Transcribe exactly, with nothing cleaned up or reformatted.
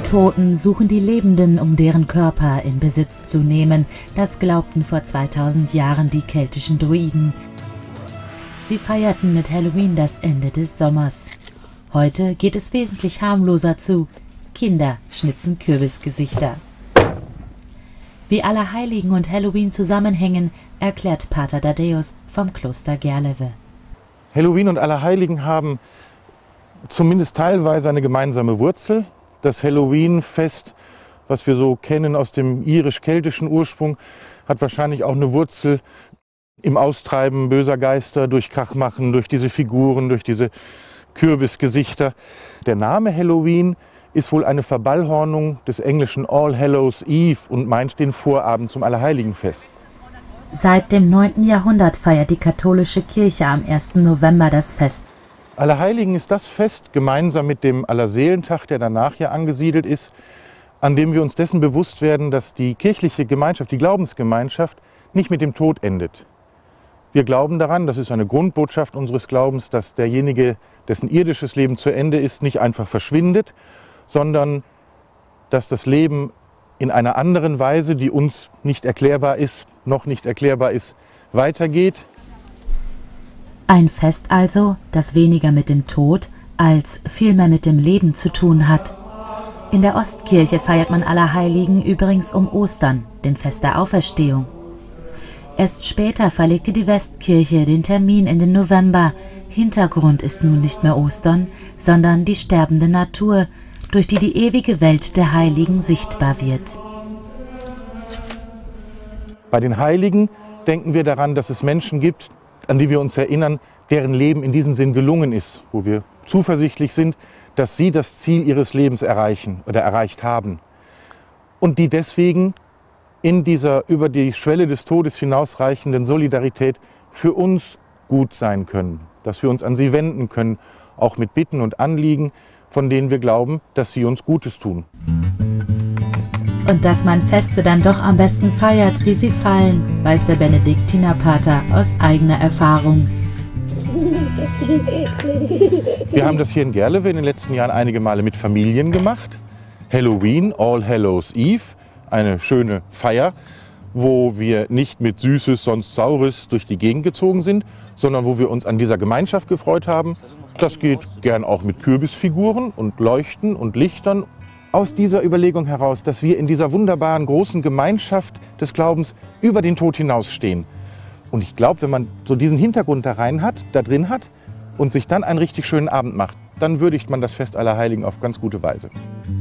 Untoten suchen die Lebenden, um deren Körper in Besitz zu nehmen. Das glaubten vor zweitausend Jahren die keltischen Druiden. Sie feierten mit Halloween das Ende des Sommers. Heute geht es wesentlich harmloser zu. Kinder schnitzen Kürbisgesichter. Wie Allerheiligen und Halloween zusammenhängen, erklärt Pater Thaddäus vom Kloster Gerlewe. Halloween und Allerheiligen haben zumindest teilweise eine gemeinsame Wurzel. Das Halloween-Fest, was wir so kennen aus dem irisch-keltischen Ursprung, hat wahrscheinlich auch eine Wurzel im Austreiben böser Geister, durch Krachmachen, durch diese Figuren, durch diese Kürbisgesichter. Der Name Halloween ist wohl eine Verballhornung des englischen All Hallows Eve und meint den Vorabend zum Allerheiligenfest. Seit dem neunten Jahrhundert feiert die katholische Kirche am ersten November das Fest. Allerheiligen ist das Fest, gemeinsam mit dem Allerseelentag, der danach ja angesiedelt ist, an dem wir uns dessen bewusst werden, dass die kirchliche Gemeinschaft, die Glaubensgemeinschaft, nicht mit dem Tod endet. Wir glauben daran, das ist eine Grundbotschaft unseres Glaubens, dass derjenige, dessen irdisches Leben zu Ende ist, nicht einfach verschwindet, sondern dass das Leben in einer anderen Weise, die uns nicht erklärbar ist, noch nicht erklärbar ist, weitergeht. Ein Fest also, das weniger mit dem Tod als vielmehr mit dem Leben zu tun hat. In der Ostkirche feiert man Allerheiligen übrigens um Ostern, dem Fest der Auferstehung. Erst später verlegte die Westkirche den Termin in den November. Hintergrund ist nun nicht mehr Ostern, sondern die sterbende Natur, durch die die ewige Welt der Heiligen sichtbar wird. Bei den Heiligen denken wir daran, dass es Menschen gibt, an die wir uns erinnern, deren Leben in diesem Sinn gelungen ist, wo wir zuversichtlich sind, dass sie das Ziel ihres Lebens erreichen oder erreicht haben und die deswegen in dieser über die Schwelle des Todes hinausreichenden Solidarität für uns gut sein können, dass wir uns an sie wenden können, auch mit Bitten und Anliegen, von denen wir glauben, dass sie uns Gutes tun. Und dass man Feste dann doch am besten feiert, wie sie fallen, weiß der Benediktinerpater aus eigener Erfahrung. Wir haben das hier in Gerlewe in den letzten Jahren einige Male mit Familien gemacht. Halloween, All Hallows Eve, eine schöne Feier, wo wir nicht mit Süßes, sonst Saures durch die Gegend gezogen sind, sondern wo wir uns an dieser Gemeinschaft gefreut haben. Das geht gern auch mit Kürbisfiguren und Leuchten und Lichtern. Aus dieser Überlegung heraus, dass wir in dieser wunderbaren großen Gemeinschaft des Glaubens über den Tod hinausstehen. Und ich glaube, wenn man so diesen Hintergrund da rein hat, da drin hat und sich dann einen richtig schönen Abend macht, dann würdigt man das Fest Allerheiligen auf ganz gute Weise.